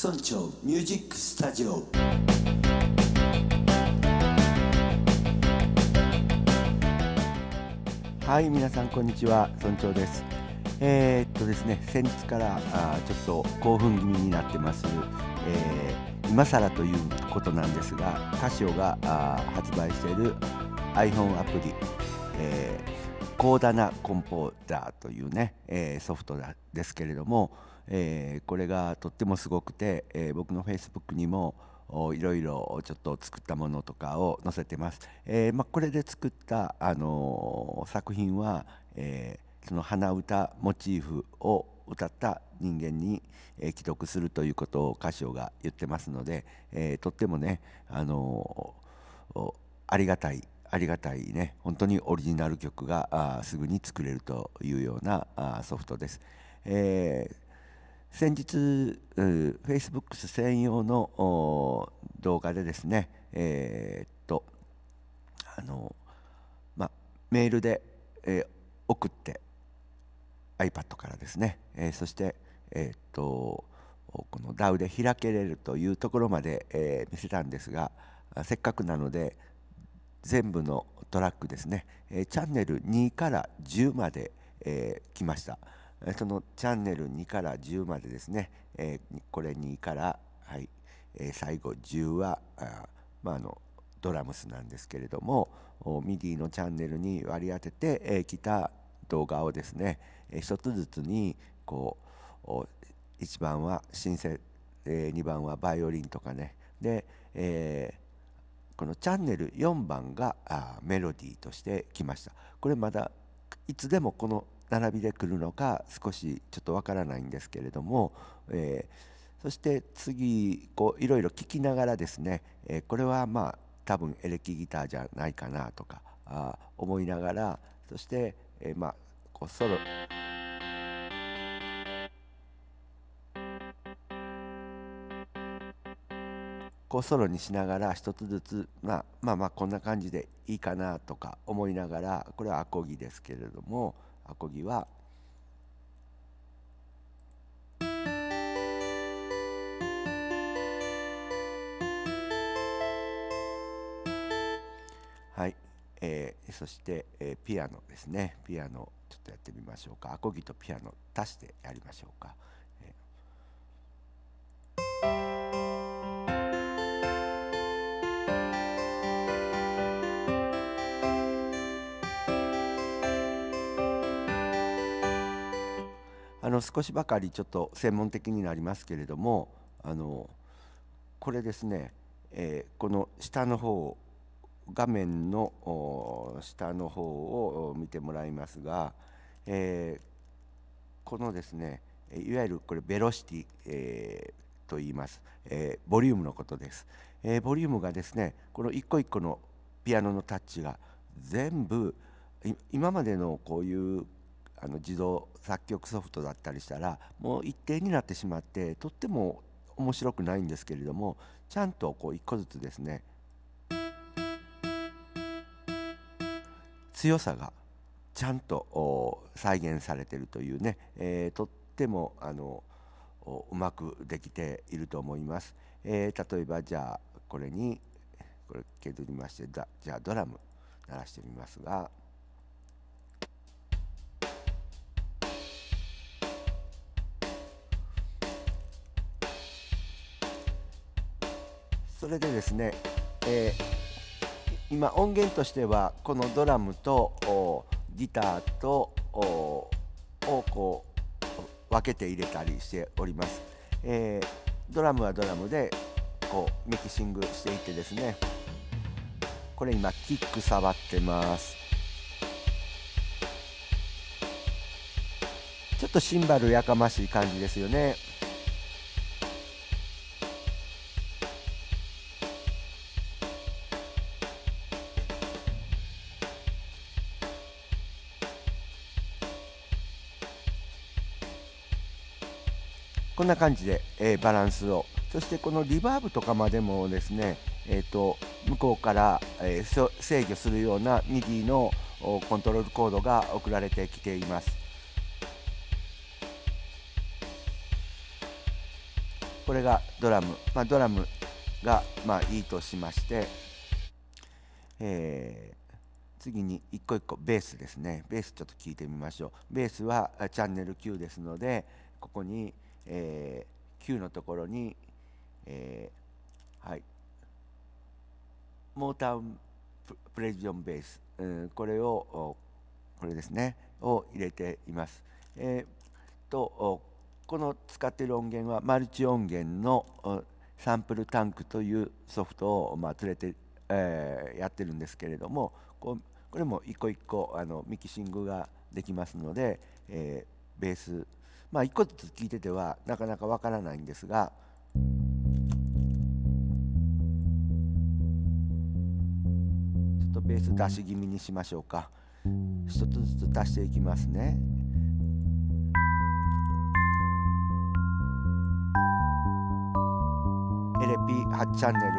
村長ミュージックスタジオ。 はい、皆さんこんにちは、村長です。ですね、先日からちょっと興奮気味になってます、今更ということなんですが、カシオが発売している iPhone アプリ、コーダナコンポーザーというね、ソフトですけれども、これがとってもすごくて、僕の Facebook にもいろいろちょっと作ったものとかを載せてます。これで作った、作品は、その鼻歌モチーフを歌った人間に、既読するということをカシオが言ってますので、とってもね、ありがたいね、本当にオリジナル曲がすぐに作れるというようなソフトです。先日、Facebook 専用の動画でですね、メールで、送ってiPad からですね、そして、この DAW で開けれるというところまで、見せたんですが、せっかくなので全部のトラックですね、チャンネル2から10まで、来ました。そのチャンネル2から10までですね、これ2から、はい、最後10はドラムスなんですけれども、MIDI のチャンネルに割り当ててきた動画をですね、一つずつにこう1番はシンセ、2番はバイオリンとかね、で、このチャンネル4番がメロディーとしてきました。これまだいつでもこの並びで来るのか少しちょっとわからないんですけれども、そして次いろいろ聴きながらですね、これは多分エレキギターじゃないかなとか思いながら、そして、ソロソロにしながら一つずつこんな感じでいいかなとか思いながら、これはアコギですけれども、アコギははい、そして、ピアノですね。ピアノちょっとやってみましょうか。アコギとピアノ足してやりましょうか。少しばかりちょっと専門的になりますけれども、これですね、この下の方、画面の下の方を見てもらいますが、このですね、いわゆるこれベロシティ、と言います、ボリュームのことです。ボリュームがですね、この一個一個のピアノのタッチが全部今までのこういう自動作曲ソフトだったりしたらもう一定になってしまってとっても面白くないんですけれども、ちゃんと一個ずつですね、強さがちゃんと再現されているというね、とってもうまくできていると思います。例えばじゃあこれ削りまして、じゃあドラム鳴らしてみますが、それでですね、今音源としてはこのドラムとギターとを分けて入れたりしております。ドラムはドラムでミキシングしていってですね、これ今キック触ってます。ちょっとシンバルやかましい感じですよね。こんな感じで、バランスを、そしてこのリバーブとかまでもですね、向こうから、制御するような MIDI のコントロールコードが送られてきています。ここれがドラム、ドラムがいいとしまして、次に一個一個ベースですね。ベースちょっと聞いてみましょう。ベースはチャンネル9ですので、ここに、9のところに、はい、モータウンプレジョンベース、これですねを入れています。この使っている音源はマルチ音源のサンプルタンクというソフトを連れて、やってるんですけれども、これも一個一個ミキシングができますので、ベース一個ずつ聞いててはなかなかわからないんですが、ちょっとベース出し気味にしましょうか。一つずつ足していきますね。LP8 チャンネル、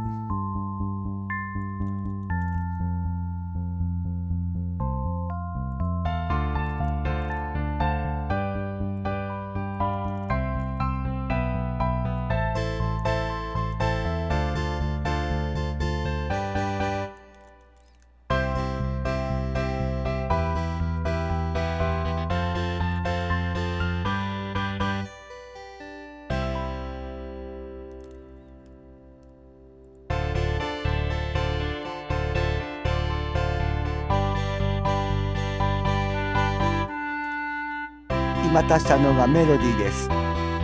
今足したのがメロディーです。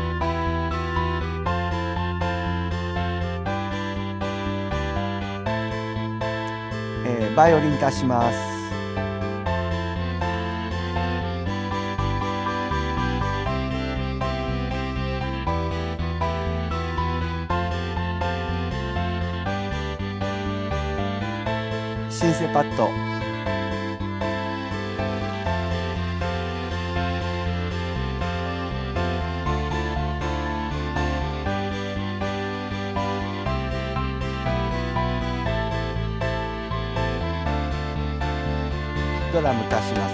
バイオリン足します。シンセパッド、ドラム足します。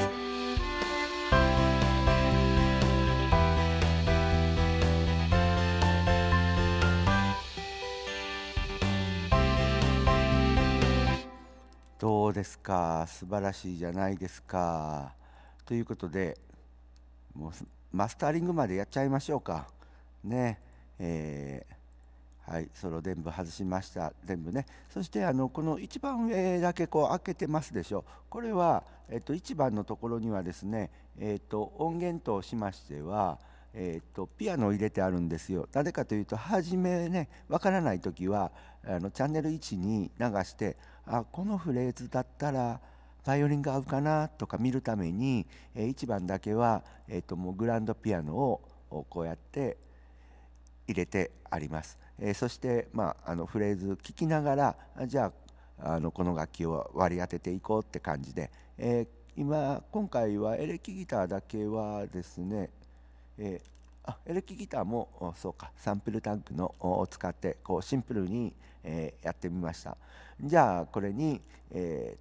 どうですか、素晴らしいじゃないですか。ということで、もうマスターリングまでやっちゃいましょうかね。はい、ソロ全部外しました。全部ね。そしてこの一番上だけ開けてますでしょ。これは、1番のところにはですね、音源としましては、ピアノを入れてあるんですよ。なぜかというと、初めねわからない時はチャンネル1に流して、このフレーズだったらバイオリンが合うかなとか見るために、1番だけは、もうグランドピアノをこうやって入れてあります。そして、フレーズ聴きながら、じゃあこの楽器を割り当てていこうって感じで、今回はエレキギターだけはですね、エレキギターもそうか、サンプルタンクを使ってシンプルに、やってみました。じゃあこれに、ミ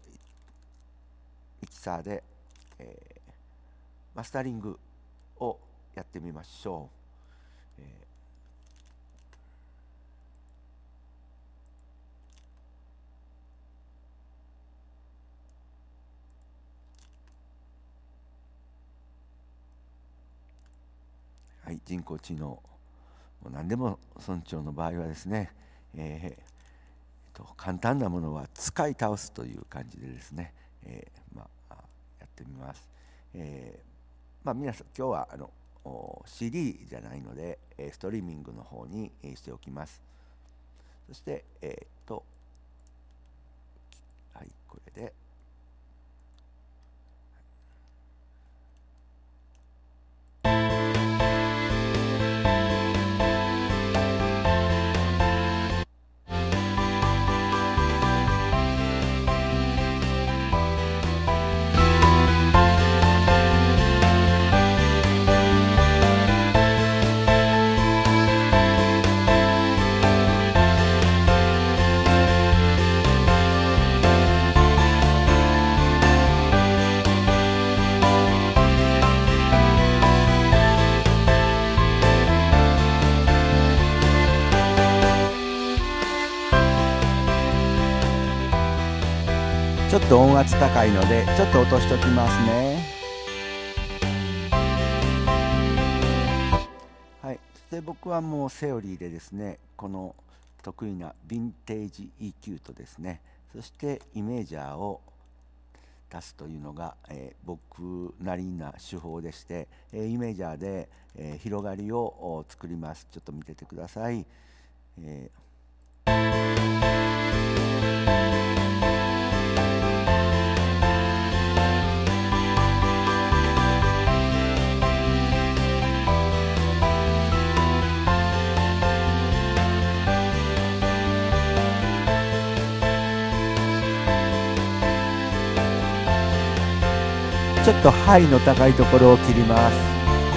キサーで、マスタリングをやってみましょう。はい、人工知能、もう何でも村長の場合はですね、簡単なものは使い倒すという感じでですね、やってみます。皆さん今日はCD じゃないのでストリーミングの方にしておきます。そしてはい、これでと音圧高いのでちょっと落としときますね。はい、で僕はもうセオリーでですね、この得意なヴィンテージ EQ とですね、そしてイメージャーを出すというのが、僕なりな手法でして、イメージャーで、広がりを作ります。ちょっと見ててください。ちょっとハイの高いところを切ります。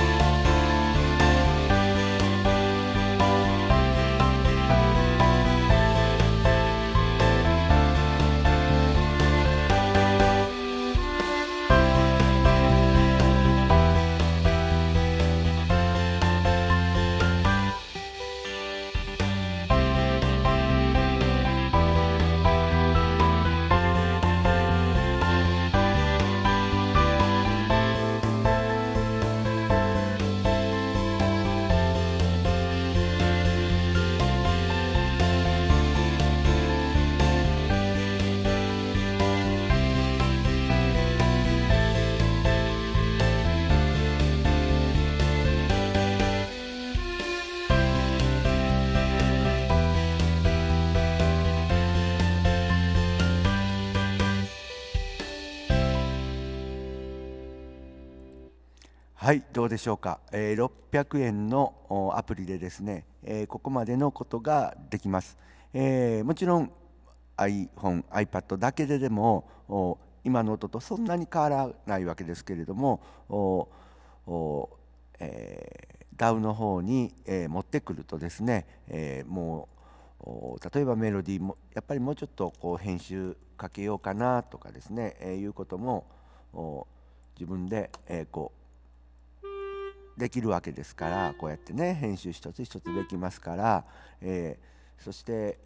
はい、どうでしょうか。600円のアプリでですね、ここまでのことができます。もちろん iPhone、iPad だけでも今の音とそんなに変わらないわけですけれども、DAW の方に、持ってくるとですね、もう例えばメロディーもやっぱりもうちょっとこう編集かけようかなとかですね、いうことも自分で、こうできるわけですから、こうやってね編集一つ一つできますから、そして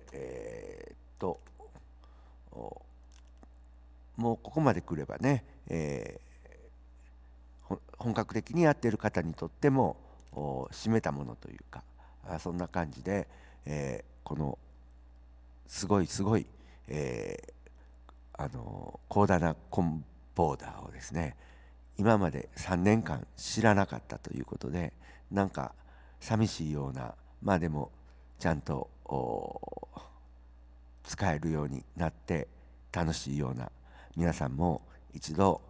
もうここまで来ればね、本格的にやっている方にとっても締めたものというか、そんな感じで、このすごい、高大なコンポーダーをですね、今まで3年間知らなかったということで、なんか寂しいような、まあでもちゃんと使えるようになって楽しいような、皆さんも一度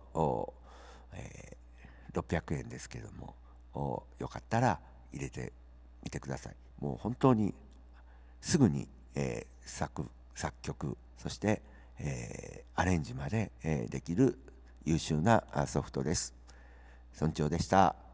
600円ですけどもよかったら入れてみてください。もう本当にすぐに、作曲、そして、アレンジまで、できる優秀なソフトです。村長でした。